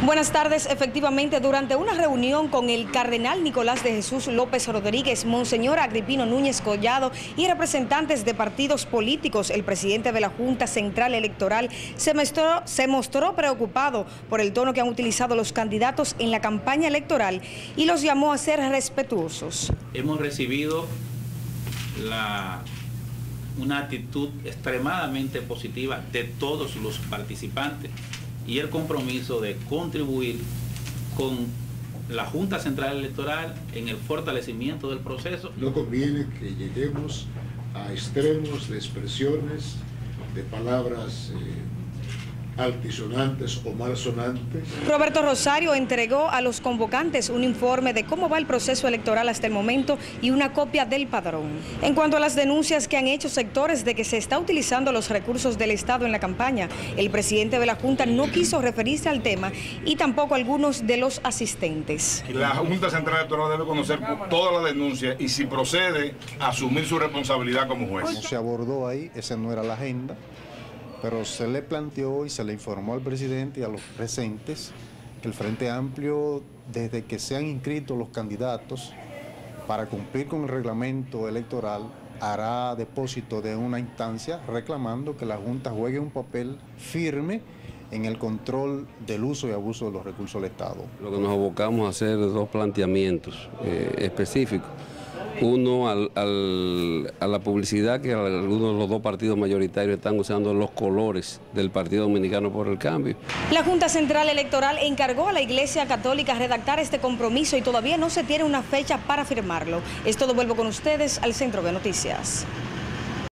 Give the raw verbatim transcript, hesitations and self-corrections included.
Buenas tardes. Efectivamente, durante una reunión con el cardenal Nicolás de Jesús López Rodríguez, Monseñor Agripino Núñez Collado y representantes de partidos políticos, el presidente de la Junta Central Electoral se mostró, se mostró preocupado por el tono que han utilizado los candidatos en la campaña electoral y los llamó a ser respetuosos. Hemos recibido la, una actitud extremadamente positiva de todos los participantes y el compromiso de contribuir con la Junta Central Electoral en el fortalecimiento del proceso. No conviene que lleguemos a extremos de expresiones, de palabras eh, altisonantes o malsonantes. Roberto Rosario entregó a los convocantes un informe de cómo va el proceso electoral hasta el momento y una copia del padrón. En cuanto a las denuncias que han hecho sectores de que se está utilizando los recursos del Estado en la campaña, el presidente de la Junta no quiso referirse al tema y tampoco algunos de los asistentes. La Junta Central Electoral debe conocer todas las denuncias y, si procede, asumir su responsabilidad como juez. No se abordó ahí, esa no era la agenda, pero se le planteó y se le informó al presidente y a los presentes que el Frente Amplio, desde que se han inscrito los candidatos para cumplir con el reglamento electoral, hará depósito de una instancia reclamando que la Junta juegue un papel firme en el control del uso y abuso de los recursos del Estado. Lo que nos abocamos a hacer dos planteamientos eh, específicos. Uno, al, al, a la publicidad que algunos de los dos partidos mayoritarios están usando los colores del Partido Dominicano por el Cambio. La Junta Central Electoral encargó a la Iglesia Católica redactar este compromiso y todavía no se tiene una fecha para firmarlo. Es todo, vuelvo con ustedes al Centro de Noticias.